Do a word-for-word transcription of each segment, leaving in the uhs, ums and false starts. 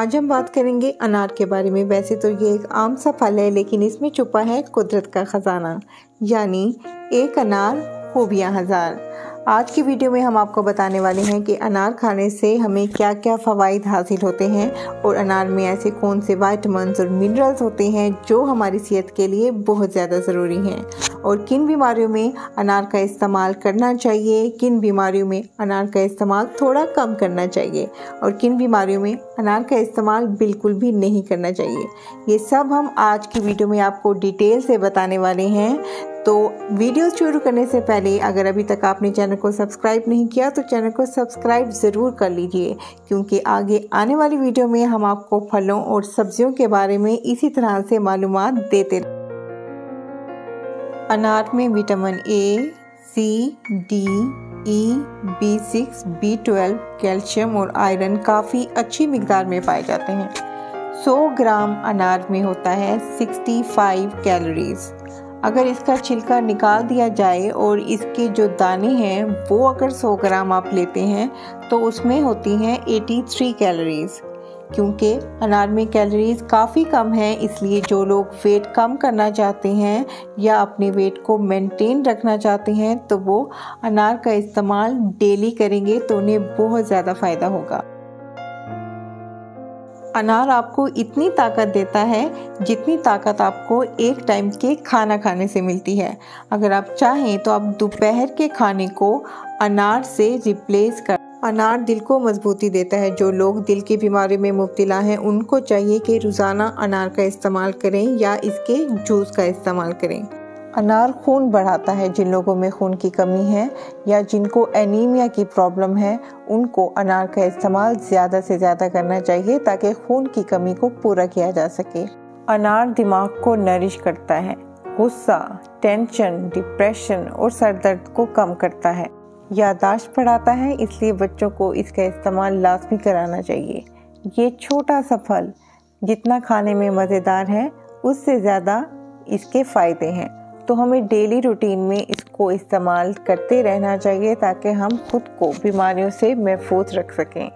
आज हम बात करेंगे अनार के बारे में। वैसे तो ये एक आम सा फल है, लेकिन इसमें छुपा है कुदरत का खजाना, यानी एक अनार खूबियाँ हजार। आज की वीडियो में हम आपको बताने वाले हैं कि अनार खाने से हमें क्या क्या फ़वाइद हासिल होते हैं और अनार में ऐसे कौन से विटामिन्स और मिनरल्स होते हैं जो हमारी सेहत के लिए बहुत ज़्यादा ज़रूरी हैं, और किन बीमारियों में अनार का इस्तेमाल करना चाहिए, किन बीमारियों में अनार का इस्तेमाल थोड़ा कम करना चाहिए और किन बीमारियों में अनार का इस्तेमाल बिल्कुल भी नहीं करना चाहिए। ये सब हम आज की वीडियो में आपको डिटेल से बताने वाले हैं। तो वीडियो शुरू करने से पहले अगर अभी तक आपने चैनल को सब्सक्राइब नहीं किया तो चैनल को सब्सक्राइब ज़रूर कर लीजिए, क्योंकि आगे आने वाली वीडियो में हम आपको फलों और सब्जियों के बारे में इसी तरह से मालूमात देते हैं। अनार में vitamin A, C, D, E, B six, B twelve, calcium और आयरन काफ़ी अच्छी मिकदार में पाए जाते हैं। सौ ग्राम अनार में होता है पैंसठ कैलोरीज। अगर इसका छिलका निकाल दिया जाए और इसके जो दाने हैं वो अगर सौ ग्राम आप लेते हैं तो उसमें होती हैं तिरासी कैलोरीज। क्योंकि अनार में कैलोरीज काफ़ी कम है, इसलिए जो लोग वेट कम करना चाहते हैं या अपने वेट को मेंटेन रखना चाहते हैं तो वो अनार का इस्तेमाल डेली करेंगे तो उन्हें बहुत ज़्यादा फ़ायदा होगा। अनार आपको इतनी ताकत देता है जितनी ताकत आपको एक टाइम के खाना खाने से मिलती है। अगर आप चाहें तो आप दोपहर के खाने को अनार से रिप्लेस कर। अनार दिल को मजबूती देता है। जो लोग दिल की बीमारी में मुब्तला हैं उनको चाहिए कि रोज़ाना अनार का इस्तेमाल करें या इसके जूस का इस्तेमाल करें। अनार खून बढ़ाता है। जिन लोगों में खून की कमी है या जिनको एनीमिया की प्रॉब्लम है उनको अनार का इस्तेमाल ज़्यादा से ज़्यादा करना चाहिए ताकि खून की कमी को पूरा किया जा सके। अनार दिमाग को नरिश करता है। गुस्सा, टेंशन, डिप्रेशन और सर दर्द को कम करता है। याददाश्त बढ़ाता है, इसलिए बच्चों को इसका इस्तेमाल लाजमी कराना चाहिए। ये छोटा सा फल जितना खाने में मज़ेदार है उससे ज़्यादा इसके फ़ायदे हैं, तो हमें डेली रूटीन में इसको इस्तेमाल करते रहना चाहिए ताकि हम खुद को बीमारियों से महफूज रख सकें।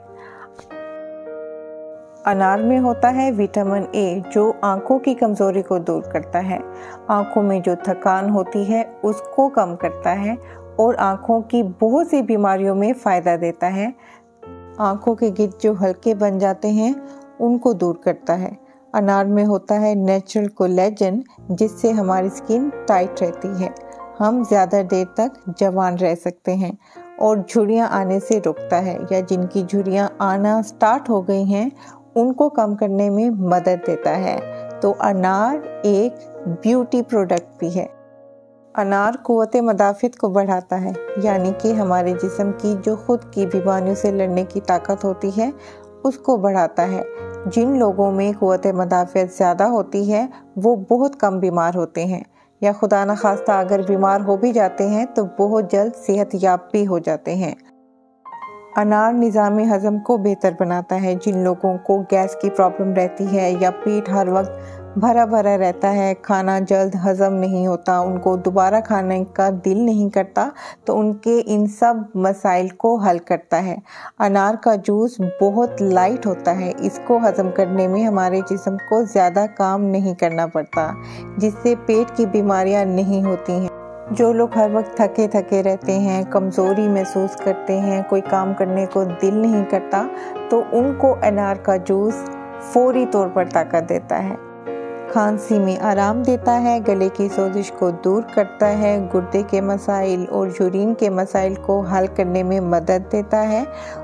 अनार में होता है विटामिन ए, जो आंखों की कमज़ोरी को दूर करता है, आंखों में जो थकान होती है उसको कम करता है और आंखों की बहुत सी बीमारियों में फ़ायदा देता है। आंखों के गिद्ध जो हल्के बन जाते हैं उनको दूर करता है। अनार में होता है नेचुरल कोलेजन, जिससे हमारी स्किन टाइट रहती है, हम ज़्यादा देर तक जवान रह सकते हैं और झुर्रियाँ आने से रोकता है, या जिनकी झुर्रियाँ आना स्टार्ट हो गई हैं उनको कम करने में मदद देता है। तो अनार एक ब्यूटी प्रोडक्ट भी है। अनार क़ुव्वत मदाफ़त को बढ़ाता है, यानी कि हमारे जिस्म की जो खुद की बीमारियों से लड़ने की ताकत होती है उसको बढ़ाता है। जिन लोगों में क़ुव्वत मदाफ़त ज़्यादा होती है वो बहुत कम बीमार होते हैं, या खुदा न खास्ता अगर बीमार हो भी जाते हैं तो बहुत जल्द सेहत याब भी हो जाते हैं। अनार निज़ाम हज़म को बेहतर बनाता है। जिन लोगों को गैस की प्रॉब्लम रहती है या पेट हर वक्त भरा भरा रहता है, खाना जल्द हज़म नहीं होता, उनको दोबारा खाने का दिल नहीं करता, तो उनके इन सब मसाइल को हल करता है। अनार का जूस बहुत लाइट होता है, इसको हज़म करने में हमारे जिस्म को ज़्यादा काम नहीं करना पड़ता, जिससे पेट की बीमारियां नहीं होती हैं। जो लोग हर वक्त थके थके रहते हैं, कमज़ोरी महसूस करते हैं, कोई काम करने को दिल नहीं करता, तो उनको अनार का जूस फौरी तौर पर ताकत देता है। खांसी में आराम देता है, गले की सोजिश को दूर करता है, गुर्दे के मसाइल और यूरिन के मसाइल को हल करने में मदद देता है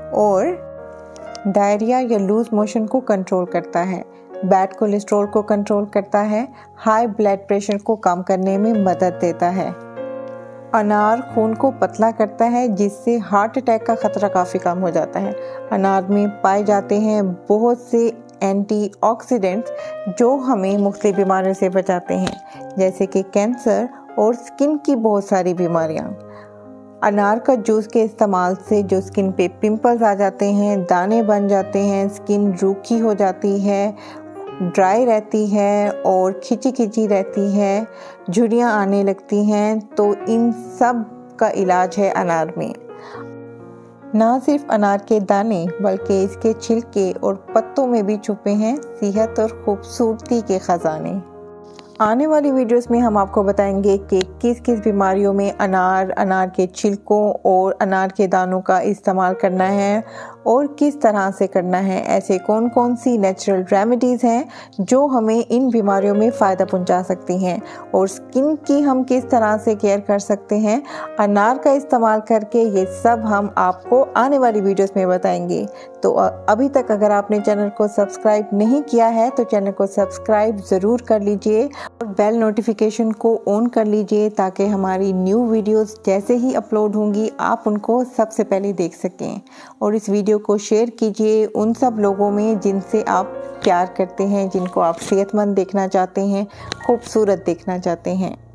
और डायरिया या लूज मोशन को कंट्रोल करता है, बैड कोलेस्ट्रॉल को कंट्रोल करता है, हाई ब्लड प्रेशर को कम करने में मदद देता है। अनार खून को पतला करता है, जिससे हार्ट अटैक का खतरा काफ़ी कम हो जाता है। अनार में पाए जाते हैं बहुत से एंटीऑक्सीडेंट्स जो हमें मुख्तलिफ बीमारियों से बचाते हैं, जैसे कि कैंसर और स्किन की बहुत सारी बीमारियां। अनार का जूस के इस्तेमाल से जो स्किन पे पिंपल्स आ जाते हैं, दाने बन जाते हैं, स्किन रूखी हो जाती है, ड्राई रहती है और खिंची खिंची रहती है, झुर्रियाँ आने लगती हैं, तो इन सब का इलाज है अनार में। ना सिर्फ अनार के दाने बल्कि इसके छिलके और पत्तों में भी छुपे हैं सेहत और खूबसूरती के खजाने। आने वाली वीडियोस में हम आपको बताएंगे कि किस किस बीमारियों में अनार, अनार के छिलकों और अनार के दानों का इस्तेमाल करना है और किस तरह से करना है। ऐसे कौन कौन सी नेचुरल रेमेडीज़ हैं जो हमें इन बीमारियों में फ़ायदा पहुंचा सकती हैं और स्किन की हम किस तरह से केयर कर सकते हैं अनार का इस्तेमाल करके। ये सब हम आपको आने वाली वीडियोस में बताएंगे। तो अभी तक अगर आपने चैनल को सब्सक्राइब नहीं किया है तो चैनल को सब्सक्राइब ज़रूर कर लीजिए और बेल नोटिफिकेशन को ऑन कर लीजिए ताकि हमारी न्यू वीडियोस जैसे ही अपलोड होंगी आप उनको सबसे पहले देख सकें। और इस वीडियो को शेयर कीजिए उन सब लोगों में जिनसे आप प्यार करते हैं, जिनको आप सेहतमंद देखना चाहते हैं, खूबसूरत देखना चाहते हैं।